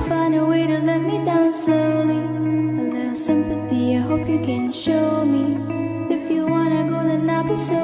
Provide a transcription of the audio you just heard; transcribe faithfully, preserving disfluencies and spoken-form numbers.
find a way to let me down slowly. A little sympathy, I hope you can show me. If you wanna go, then I'll be so